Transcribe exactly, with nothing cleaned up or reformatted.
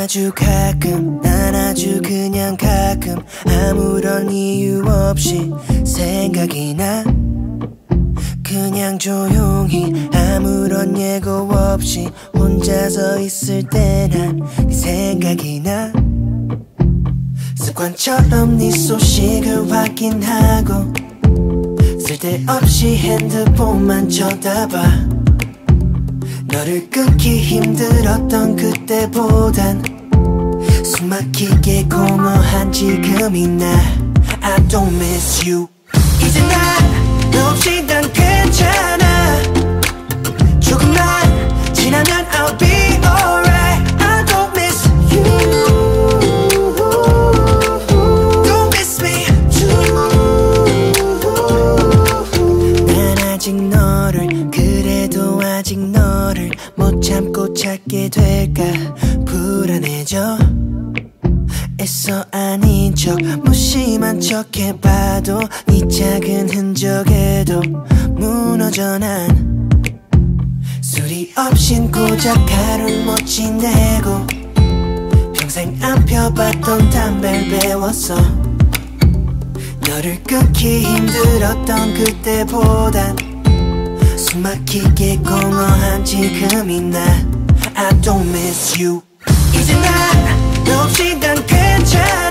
아주 가끔 난 아주 그냥 가끔 아무런 이유 없이 생각이 나 그냥 조용히 아무런 예고 없이 혼자서 있을 때 난 네 생각이 나 습관처럼 네 소식을 확인하고 쓸데없이 핸드폰만 쳐다봐 너를 끊기 힘들었던 그때보단 숨막히게 공허한 지금이 나 I don't miss you 이제 난 너 없이 난 괜찮아 조금만 지나면 I'll be alright I don't miss you Don't miss me too 난 아직 너를 그래도 아직 너를 못 참고 찾게 될까 불안해져 애써 아닌 척 무심한 척 해봐도 네 작은 흔적에도 무너져 난 술이 없인 고작 하루는 못 지내고 평생 안 펴봤던 담배를 배웠어 너를 끊기 힘들었던 그때보단 숨막히게 공허한 지금이 나 I don't miss you 이제 난 너 없이 난 괜찮아